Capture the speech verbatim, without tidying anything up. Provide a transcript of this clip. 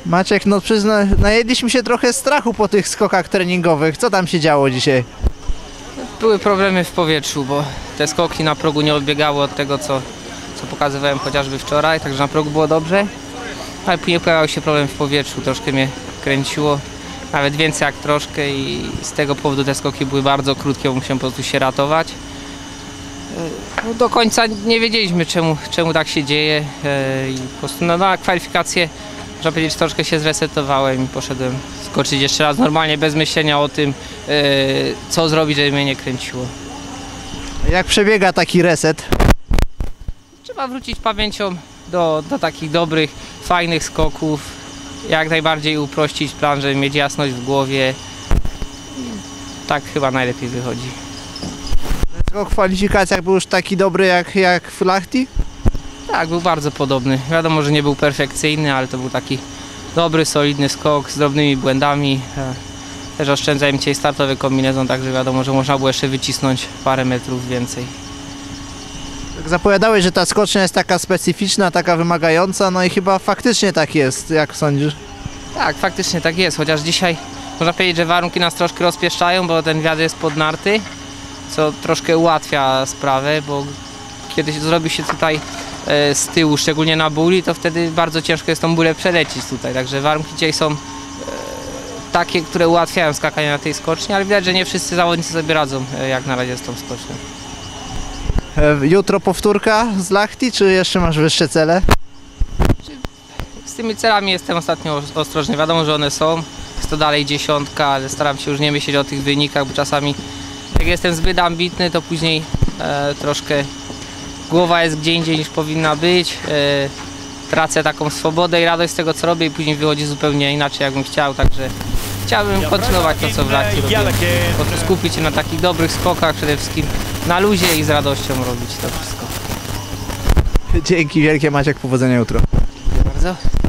Maciek, no przyzna, najedliśmy się trochę strachu po tych skokach treningowych. Co tam się działo dzisiaj? Były problemy w powietrzu, bo te skoki na progu nie odbiegały od tego, co, co pokazywałem chociażby wczoraj, także na progu było dobrze. Ale później pojawił się problem w powietrzu, troszkę mnie kręciło, nawet więcej jak troszkę i z tego powodu te skoki były bardzo krótkie, bo musiałem po prostu się ratować. No, do końca nie wiedzieliśmy, czemu, czemu tak się dzieje i po prostu no, na kwalifikacje, można powiedzieć, troszkę się zresetowałem i poszedłem skoczyć jeszcze raz normalnie, bez myślenia o tym, co zrobić, żeby mnie nie kręciło. Jak przebiega taki reset? Trzeba wrócić pamięcią do, do takich dobrych, fajnych skoków, jak najbardziej uprościć plan, żeby mieć jasność w głowie. Tak chyba najlepiej wychodzi. Skok w kwalifikacjach był już taki dobry jak, jak w Lahti? Tak, był bardzo podobny. Wiadomo, że nie był perfekcyjny, ale to był taki dobry, solidny skok z drobnymi błędami. Też oszczędzałem dzisiaj startowy kombinezon, także wiadomo, że można było jeszcze wycisnąć parę metrów więcej. Tak zapowiadałeś, że ta skocznia jest taka specyficzna, taka wymagająca, no i chyba faktycznie tak jest, jak sądzisz? Tak, faktycznie tak jest, chociaż dzisiaj można powiedzieć, że warunki nas troszkę rozpieszczają, bo ten wiatr jest pod narty, co troszkę ułatwia sprawę, bo kiedy zrobi się tutaj e, z tyłu, szczególnie na buli, to wtedy bardzo ciężko jest tą bulę przelecić tutaj, także warunki dzisiaj są e, takie, które ułatwiają skakanie na tej skoczni, ale widać, że nie wszyscy zawodnicy sobie radzą e, jak na razie z tą skocznią. Jutro powtórka z Lahti, czy jeszcze masz wyższe cele? Z tymi celami jestem ostatnio ostrożny, wiadomo, że one są, jest to dalej dziesiątka, ale staram się już nie myśleć o tych wynikach, bo czasami jak jestem zbyt ambitny, to później e, troszkę głowa jest gdzie indziej niż powinna być, e, tracę taką swobodę i radość z tego, co robię i później wychodzi zupełnie inaczej, jakbym chciał, także chciałbym kontynuować to, co w Lahti robię, po prostu skupić się na takich dobrych skokach, przede wszystkim na luzie i z radością robić to wszystko. Dzięki wielkie, Maciek, powodzenia jutro. Dziękuję bardzo.